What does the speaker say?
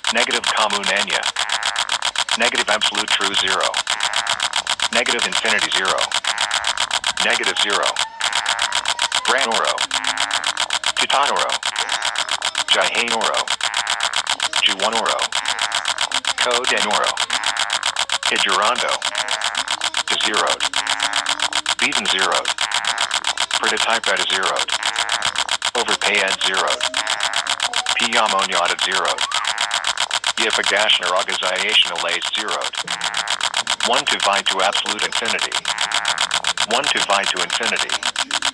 Negative comunania. Negative absolute true 0. Negative infinity 0. Negative 0. Branoro. Titanoro. Jihanoro. Juwanoro. Codenoro. Hijurando. Zeroed. Beaten zeroed. Prototype at zeroed. Overpay at zeroed. Piamoniot at zeroed. Yifagashner organization alays zeroed. 1 to vi to absolute infinity. 1 to vi to infinity.